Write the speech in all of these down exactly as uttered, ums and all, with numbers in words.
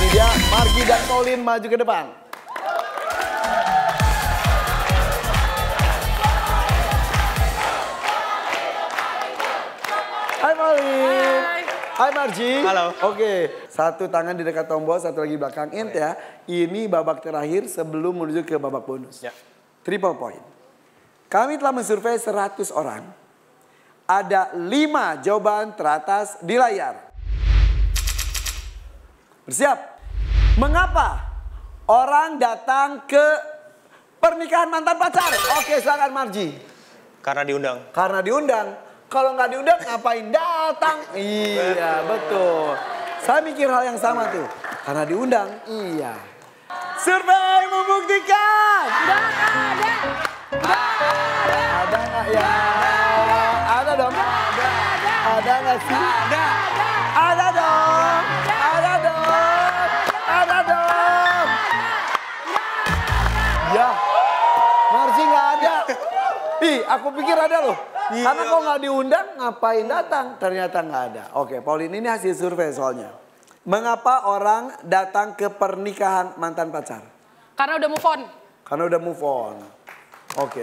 Ini dia Margi dan Pauline maju ke depan. Hai Pauline. Hai. Hai Margi. Halo. Oke, satu tangan di dekat tombol, satu lagi belakang. Int ya. Ini babak terakhir sebelum menuju ke babak bonus. Ya. Triple point. Kami telah mensurvei seratus orang. Ada lima jawaban teratas di layar. Bersiap. Mengapa orang datang ke pernikahan mantan pacar? Oke, silakan Margi. Karena diundang. Karena diundang. Kalau nggak diundang, ngapain datang? Iya, betul. Saya mikir hal yang sama tuh. Karena diundang, iya. Survei membuktikan. Nggak ada. Ada nggak ya? Ada dong. Ada. Ada nggak sih? Ada. Ada dong. Ada dong. Ada dong. Ya. Margi nggak ada. Ih, aku pikir ada loh. Karena kalau nggak diundang, ngapain datang? Ternyata nggak ada. Oke, Pauline, ini hasil survei soalnya. Mengapa orang datang ke pernikahan mantan pacar? Karena udah move on. Karena udah move on. Oke.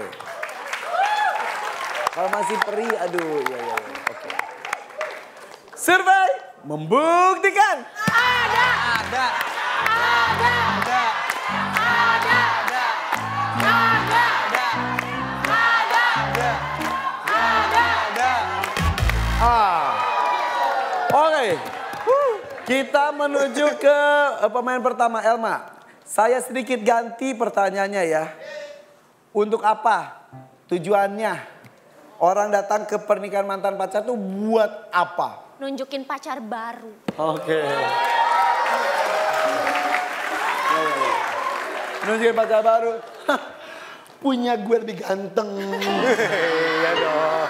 Kalau masih perih, aduh, ya ya ya. Oke. Survei membuktikan. Ada. Ada. Ada. Ada. Ada. Ada. Ada. Ada. Ada. Ada. Ada. Ada. Ah. Oke. Kita menuju ke eh, pemain pertama, Elma. Saya sedikit ganti pertanyaannya ya. Untuk apa? Tujuannya orang datang ke pernikahan mantan pacar tuh buat apa? Nunjukin pacar baru. Oke. Nunjukin pacar baru. Hah, punya gue lebih ganteng. Iya dong.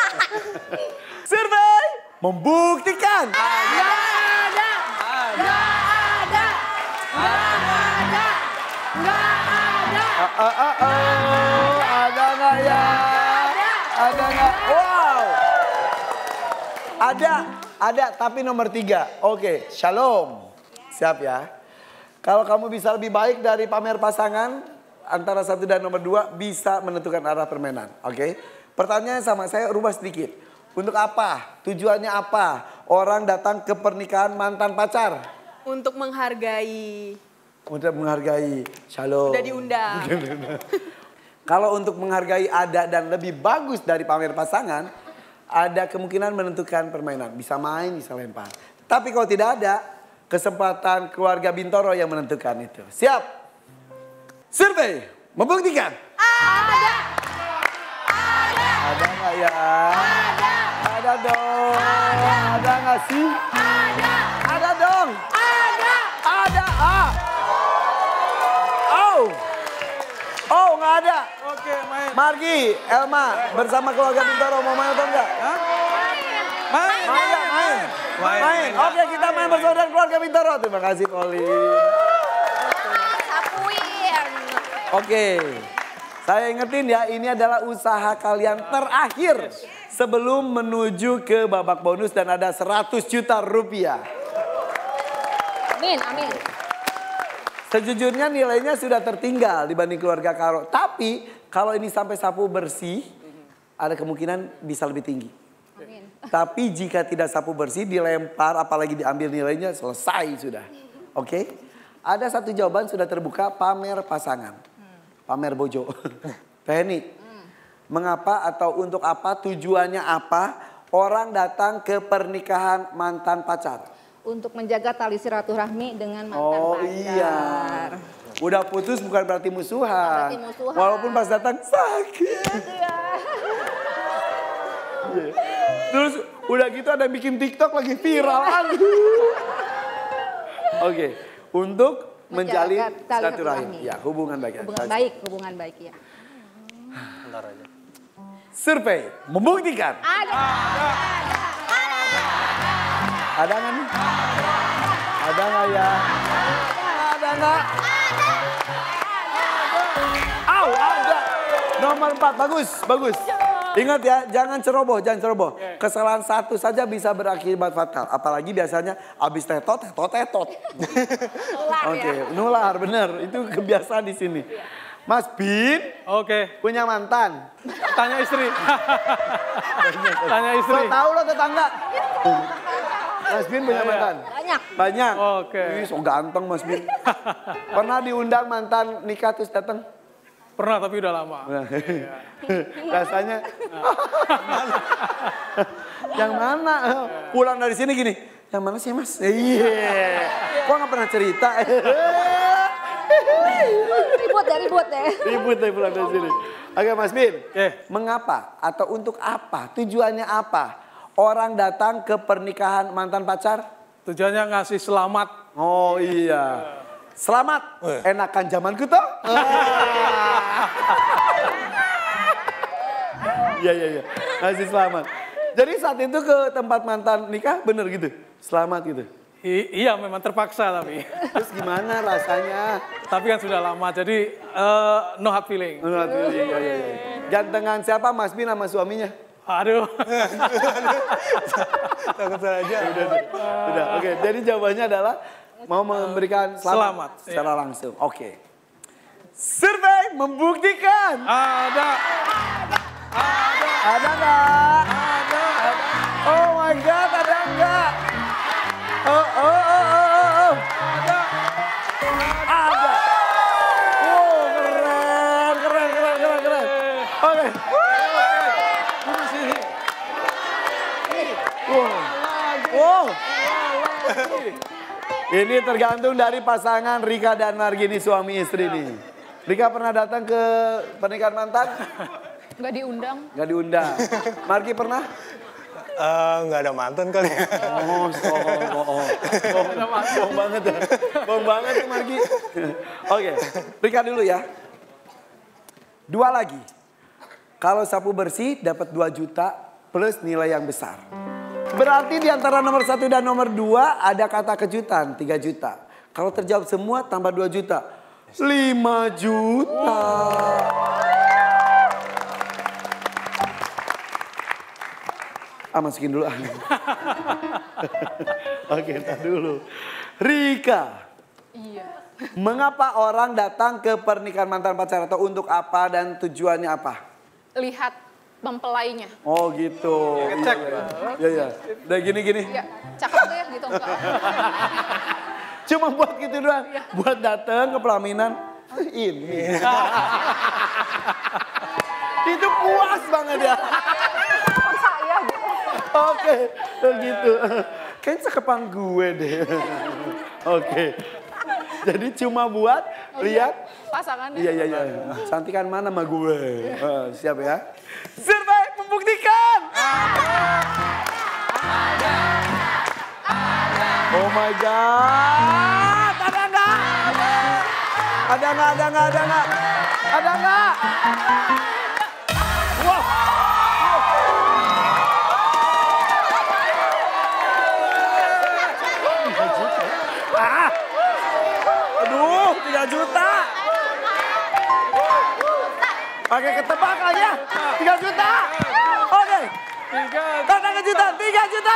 Survei membuktikan. Nggak ada. Nggak ada. Nggak ada. Nggak ada. Ah, ah, ah, ah. Ada nggak ya? Ada nggak? Wow. Ada, ada tapi nomor tiga. Oke, shalom. Siap ya. Kalau kamu bisa lebih baik dari pamer pasangan, antara satu dan nomor dua bisa menentukan arah permainan. Oke. Pertanyaannya sama, saya rubah sedikit. Untuk apa? Tujuannya apa? Orang datang ke pernikahan mantan pacar. Untuk menghargai. Untuk menghargai. Shalom. Udah diundang. Kalau untuk menghargai ada dan lebih bagus dari pamer pasangan, ada kemungkinan menentukan permainan. Bisa main, bisa lempar. Tapi kalau tidak ada, kesempatan keluarga Bintoro yang menentukan itu. Siap? Survei membuktikan. Ada. Ada nggak ya? Ada. Ada dong. Ada. Ada nggak sih? Ada. Ada dong. Ada. Ada. Ah. Oh. Oh, nggak ada. Oke, main. Margi, Elma, bersama keluarga Bintoro mau main atau enggak? Hah? Main. Main, main. Main. Main. Oke, kita main bersama dengan keluarga Bintoro. Terima kasih, Pauline. Sapuin. Oke. Saya ingetin ya, ini adalah usaha kalian terakhir sebelum menuju ke babak bonus dan ada seratus juta rupiah. Amin, amin. Sejujurnya nilainya sudah tertinggal dibanding keluarga Karo. Tapi kalau ini sampai sapu bersih, ada kemungkinan bisa lebih tinggi. Amin. Tapi jika tidak sapu bersih, dilempar apalagi diambil nilainya, selesai sudah. Oke? Ada satu jawaban sudah terbuka, pamer pasangan. Pamer bojo. Penny, mengapa atau untuk apa, tujuannya apa orang datang ke pernikahan mantan pacar? Untuk menjaga tali silaturahmi dengan mantan Oh pacar. iya. Udah putus bukan berarti musuhan. Bukan berarti musuhan. Walaupun pas datang sakit. Iya. Terus udah gitu ada bikin TikTok lagi viral. Oke, untuk menjalin Menjaga tali silaturahmi. silaturahmi. Ya, hubungan baik. Hubungan baik, hubungan baik ya. Bentar aja. Survei membuktikan. Ada. Ada nggak nih? Ada nggak ya? Ada nggak? Au, ada. Nomor empat, bagus, bagus. Ingat ya, jangan ceroboh, jangan ceroboh. Kesalahan satu saja bisa berakibat fatal. Apalagi biasanya abis tetot, tetot, tetot. Oke, nular bener. Itu kebiasaan di sini. Mas Bin, Oke. punya mantan. Tanya istri. Tanya istri. So tahu lo tetangga. Mas Bin punya mantan? Banyak. Banyak. Oke. Ih, so ganteng Mas Bin. Pernah diundang mantan nikah terus datang? Pernah tapi udah lama. Rasanya yang mana? Pulang dari sini gini, yang mana sih Mas? Iya. Kok nggak pernah cerita? Ribut ya, ribut ya. Ribut deh pulang dari sini. Oke Mas Bin, Oke. mengapa atau untuk apa? Tujuannya apa? Orang datang ke pernikahan mantan pacar? Tujuannya ngasih selamat. Oh iya. Selamat, enakan zamanku toh? Iya, iya, iya. Ngasih selamat. Jadi saat itu ke tempat mantan nikah bener gitu? Selamat gitu? I- iya memang terpaksa tapi. Terus gimana rasanya? Tapi kan sudah lama jadi eh, no hard feeling. Menurut Willy, iya, iya, iya. Gantengan siapa Mas Bin sama suaminya? Aduh. Takut salah aja. Udah, udah. Udah, oke. Jadi jawabannya adalah mau memberikan selamat, Selamat, secara langsung. Oke. Survei membuktikan. Ada. Ada nggak? Ada. Oh my God, ada nggak? Oh, oh, oh, oh, oh, oh. Ada. Ada. Oh, keren, keren, keren, keren, keren. Oke. Duduk sini. Wow. Wow. Ini tergantung dari pasangan Rika dan Margini suami istri nih. Rika pernah datang ke pernikahan mantan? Nggak diundang. Nggak diundang. Margi pernah? Eh, nggak ada mantan kali ya. Oh, sohong, bohong. Bohong, bohong banget ya. Bohong banget tuh Margi. Oke, Rika dulu ya. Dua lagi. Kalau sapu bersih dapat dua juta plus nilai yang besar. Berarti di antara nomor satu dan nomor dua ada kata kejutan, tiga juta. Kalau terjawab semua tambah dua juta, lima juta. Ah, masukin dulu. Oke, ntar dulu. Rika. Iya. Mengapa orang datang ke pernikahan mantan pacar atau untuk apa dan tujuannya apa? Lihat mempelainya. Oh gitu. Cek. Iya, iya. Udah gini-gini. Ya, cakep tuh ya gitu enggak. Cuma buat gitu doang. Buat datang ke pelaminan. Ini. Itu puas banget ya. Saya gitu. Oke, begitu. Kayaknya cakepan gue deh. Oke. Jadi cuma buat lihat. Pasangannya. Iya, iya, iya. Cantikan mana sama gue. Eh, siap ya. Survei membuktikan. Oh my God. Ada nggak? Ada nggak? Ada nggak? Ada nggak? Ada nggak? Wow. Ah. Aduh, tiga juta. Pakai ketebak aja. tiga juta. Oke. Tiga. Kata kejutan, tiga juta.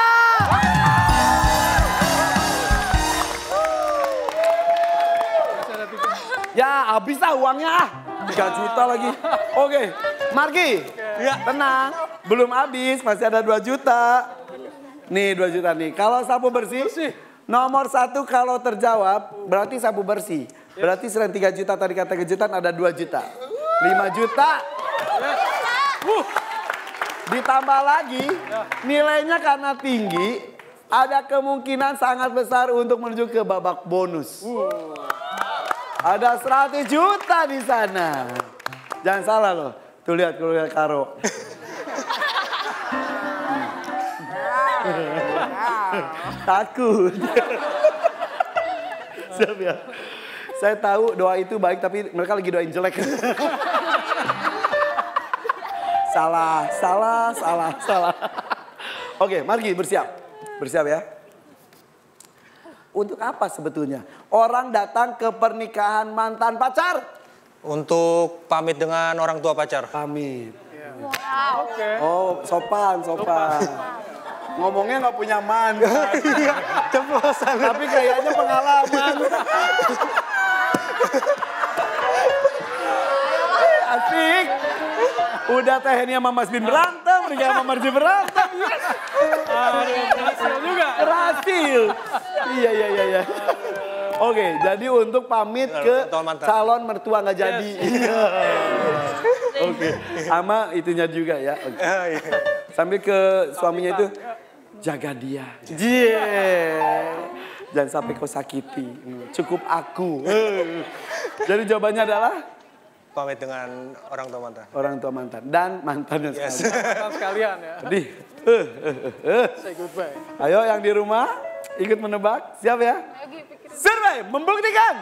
Ya, habis lah uangnya. tiga juta lagi. Oke. Margi. Ya. Tenang. Belum habis, masih ada dua juta. Nih dua juta nih. Kalau sapu bersih, Bersih. nomor satu kalau terjawab berarti sapu bersih. Berarti selain tiga juta tadi kata kejutan ada dua juta. lima juta. Ditambah lagi nilainya karena tinggi ada kemungkinan sangat besar untuk menuju ke babak bonus. Ada seratus juta di sana. Jangan salah loh. Tuh lihat kalau lihat Karo. Takut. Siap ya. Saya tahu doa itu baik tapi mereka lagi doain jelek. Salah, salah, salah, salah. Oke, Margi bersiap. Bersiap ya. Untuk apa sebetulnya? Orang datang ke pernikahan mantan pacar. Untuk pamit dengan orang tua pacar. Pamit. Wow. Oke. Oh, sopan, sopan. Ngomongnya nggak punya mantan. Iya, ceplosan. Tapi kayaknya pengalaman. Asik. Udah Teh Heni sama Mas Bin berantem, Rika sama Marji berantem. Yes. Aduh, berhasil juga. Berhasil. Iya, iya, iya. iya. Oke, jadi untuk pamit ke calon mertua nggak jadi. Iya. Oke, sama itunya juga ya. Okay. Sambil ke suaminya itu, jaga dia. Yeah. Jangan sampai kau sakiti. Cukup aku. Jadi jawabannya adalah? Pamit dengan orang tua mantan. Orang tua mantan. Dan mantannya Yes. sekalian. Mantan sekalian ya. Jadi, uh, uh, uh, uh. Say goodbye. Ayo yang di rumah ikut menebak. Siap ya? Survei membuktikan.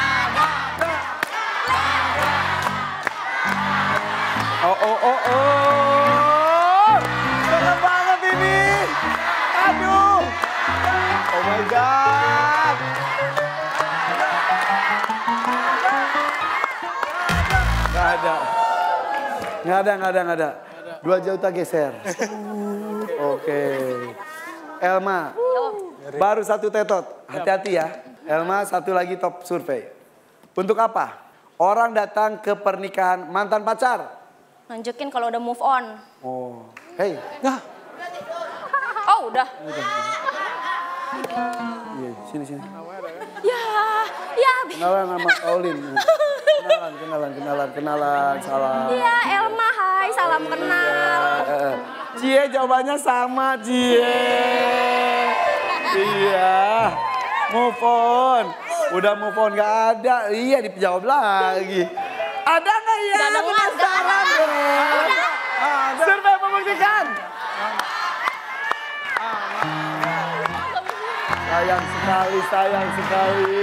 Oh, oh, oh, oh. Keren banget ini. Aduh. Oh my God. Gak ada. Gak ada, gak ada, gak ada. Dua juta geser. Oke. Elma. Baru satu tetot. Hati-hati ya. Elma satu lagi top survei. Untuk apa? Orang datang ke pernikahan mantan pacar. Nunjukin kalau udah move on. Oh. Hey. Nah, Oh udah. Iya, sini sini. Ya, ya. Kenalan sama Paulin. Kenalan, kenalan, kenalan, kenalan. Salam. Ya Elma, hai, salam kenal. Eh, eh. Cie jawabannya sama Cie. Iya. Move on. Udah move on gak ada. Iya dijawab lagi. Ada gak ya? Gak ada, Mas. Gak ada. Ada. Survei membuktikan. Sayang sekali, sayang sekali.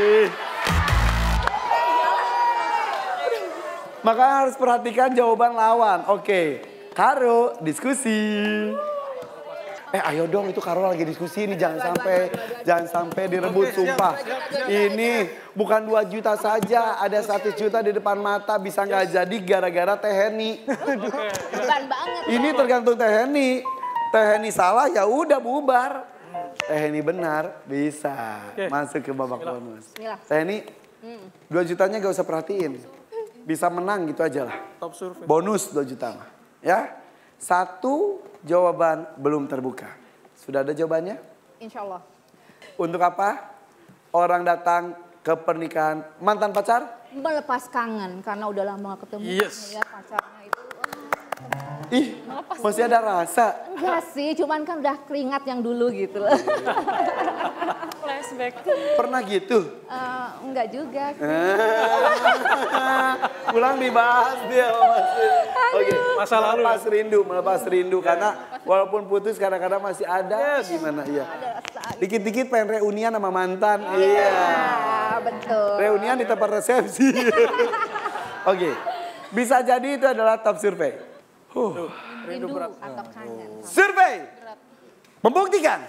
Makanya harus perhatikan jawaban lawan. Oke, Karo diskusi. Eh ayo dong itu Karo lagi diskusi ini jangan sampai jangan sampai direbut sumpah. Ini bukan dua juta saja, ada satu juta di depan mata bisa nggak jadi gara-gara Teh Heni. Beban banget. Ini tergantung Teh Heni. Teh Heni salah ya udah bubar. Teh Heni benar bisa masuk ke babak bonus. Teh Heni dua jutanya gak usah perhatiin. Bisa menang gitu aja lah. top survei. Bonus dua juta mah. Ya. Satu jawaban belum terbuka. Sudah ada jawabannya? Insya Allah. Untuk apa? Orang datang ke pernikahan mantan pacar? Melepas kangen karena udah lama gak ketemu. Yes. Ya pacarnya itu. Ih, masih ada rasa. Enggak sih, cuman kan udah keringat yang dulu gitu. Flashback. Pernah gitu? Eh, enggak juga sih. Pulang dibahas dia masih. Oke, Masa lalu. melepas rindu, melepas rindu karena walaupun putus kadang-kadang masih ada gimana iya. Dikit-dikit pengen reunian sama mantan. Iya. Ah, betul. Reunian di tempat resepsi. Oke. Bisa jadi itu adalah top survei. Huh. Rindu atau kangen. Survei membuktikan.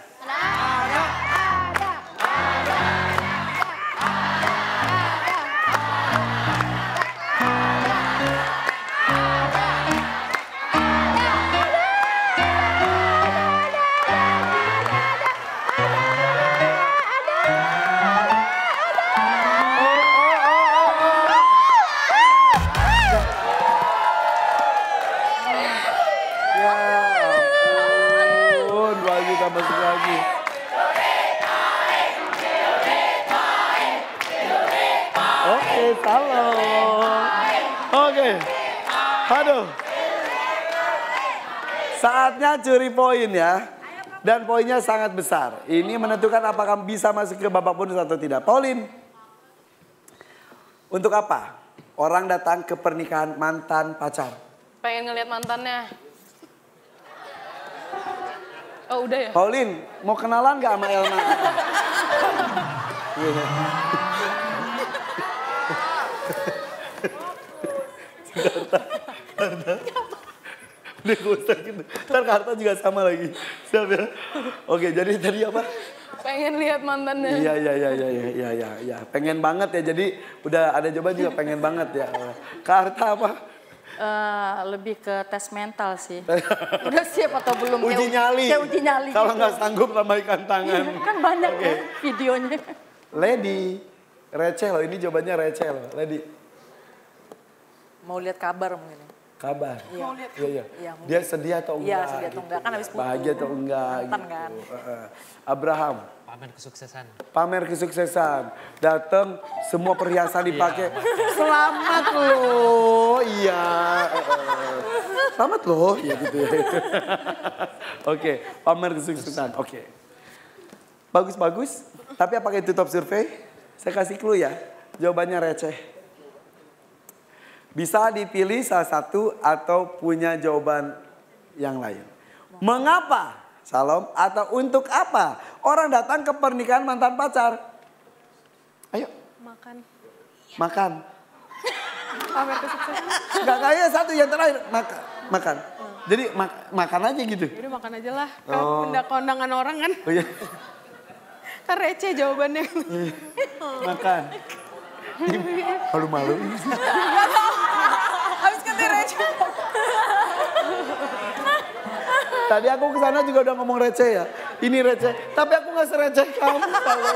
Ya ampun, dua juta masuk lagi. Oke, salam. Oke, aduh. Saatnya curi poin ya. Dan poinnya sangat besar. Ini menentukan apakah bisa masuk ke babak bonus atau tidak. Pauline, untuk apa? Orang datang ke pernikahan mantan pacar. Pengen ngeliat mantannya. Oh udah ya? Pauline, mau kenalan gak sama Elma? Udah gak usah gitu. Ntar Karta juga sama lagi. Siap ya? Oke, jadi tadi apa? Pengen lihat mantannya. Iya, iya, iya, iya, iya, iya, iya. Pengen banget ya, jadi udah ada jawaban juga pengen banget ya. Karta apa? Eh, lebih ke tes mental sih. Udah siap atau belum? Uji Kayak nyali. Kayak uji nyali Kalau gitu. nggak sanggup lambaikan tangan. Kan banyak ya videonya. Lady, receh loh. Ini jawabannya receh loh. Lady, Mau lihat kabar mungkin. kabar. Iya. Iya, iya. Iya, mungkin. Dia sedih atau enggak? Iya, sedih atau enggak. Kan habis putus. Bahagia atau enggak? Mantan gitu. kan. Heeh. Abraham, Pamer kesuksesan. pamer kesuksesan. Datang, semua perhiasan dipakai. Selamat loh. Iya. heeh. Selamat loh. Ya gitu ya. Oke, pamer kesuksesan. Oke. Bagus-bagus. Tapi apakah itu top survei? Saya kasih clue ya. Jawabannya receh. Bisa dipilih salah satu atau punya jawaban yang lain. Mengapa? Salam atau untuk apa orang datang ke pernikahan mantan pacar? Ayo. Makan. Makan. Pamer kesuksesan. Enggak kayak satu yang terakhir. Makan. Makan. Jadi mak makan aja gitu. Udah makan aja lah. Kan Oh. undang kondangan orang kan. Oh iya. Kan receh jawabannya. Makan. Malu-malu. Habis kata receh. Tadi aku kesana juga udah ngomong receh ya. Ini receh. Tapi aku gak sereceh kamu. Tahu.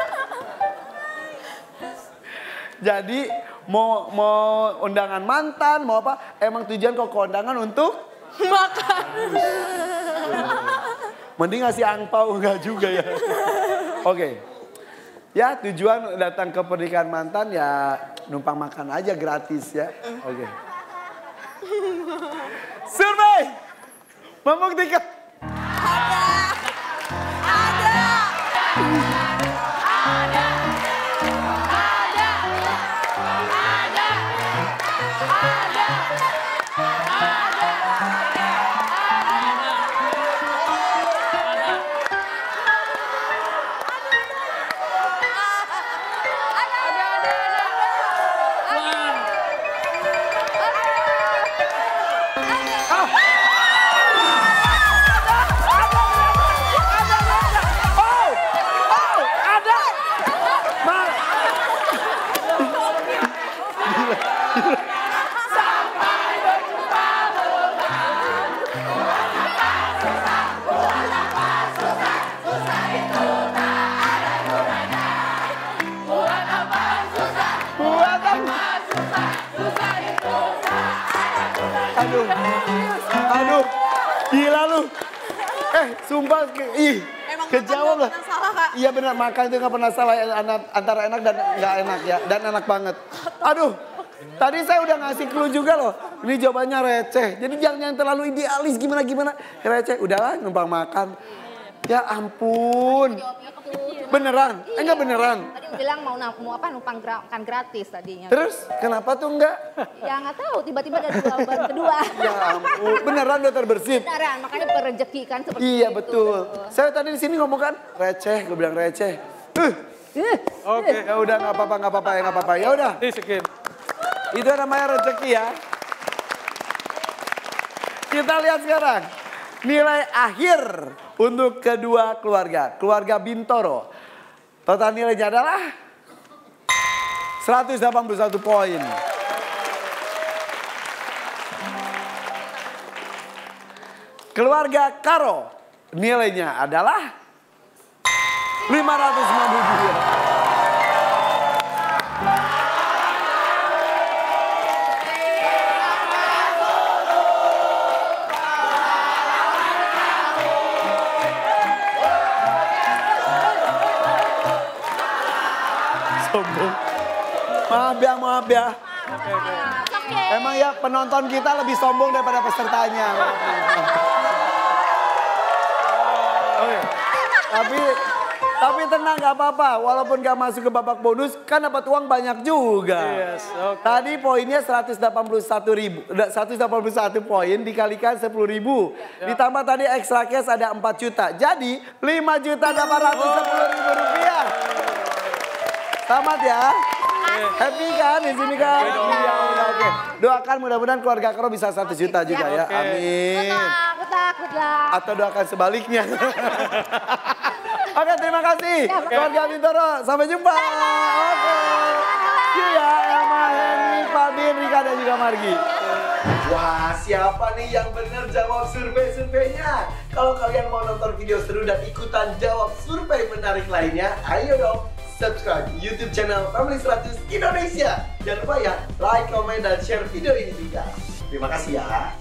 Jadi mau mau undangan mantan, mau apa? Emang tujuan kok ke undangan untuk Makan. mending ngasih angpau enggak juga ya. Oke. Ya tujuan datang ke pernikahan mantan ya numpang makan aja gratis ya. Oke. Survei membuktikan. Aduh, aduh, gila lu. Eh, sumpah, ke- ih, kejawab lah. Iya benar, makan itu nggak pernah salah antara enak dan nggak enak ya, dan enak banget. Aduh, tadi saya udah ngasih clue juga loh. Ini jawabannya receh. Jadi jangan yang terlalu idealis gimana gimana. Receh, udahlah numpang makan. Ya ampun. Beneran? Eh, enggak beneran. Tadi bilang mau, na- mau apa numpang gra- makan gratis tadinya. Terus kenapa tuh enggak? Ya nggak tahu, tiba-tiba ada jawaban kedua. Ya ampun, beneran dokter bersit. Beneran, makanya berrezeki kan seperti Iya itu. betul. Saya tadi di sini ngomong kan receh, gue bilang receh. Uh, Eh, Oke. ya udah nggak apa-apa, nggak apa-apa ya nggak apa-apa. Ya udah, Ini skip. itu namanya rezeki ya. Kita lihat sekarang nilai akhir untuk kedua keluarga, keluarga Bintoro. Total nilainya adalah seratus delapan puluh satu poin. Keluarga Karo nilainya adalah lima ratus lima puluh dua. Sombong. Maaf ya, maaf ya. Emang ya penonton kita lebih sombong daripada pesertanya. Oke. Tapi tapi tenang nggak apa-apa. Walaupun nggak masuk ke babak bonus, kan dapat uang banyak juga. Yes, oke. Tadi poinnya seratus delapan puluh satu ribu, seratus delapan puluh satu poin dikalikan sepuluh ribu. Ditambah tadi extra cash ada empat juta. Jadi lima juta delapan ratus sepuluh ribu rupiah. Selamat ya. Happy kan di sini kan? Iya, udah oke. Doakan mudah-mudahan keluarga Karo bisa satu juta juga ya. Oke. Amin. Takut, takut lah. Atau doakan sebaliknya. Oke, terima kasih. Keluarga Bintoro, sampai jumpa. Oke. See you ya, Elma, Henry, Pak Bin, Rika, dan juga Olga Margi. Wah, siapa nih yang benar jawab survei-surveinya? Kalau kalian mau nonton video seru dan ikutan jawab survei menarik lainnya, ayo dong subscribe YouTube channel Family seratus Indonesia. Jangan lupa ya, like, comment, dan share video ini juga. Terima kasih ya.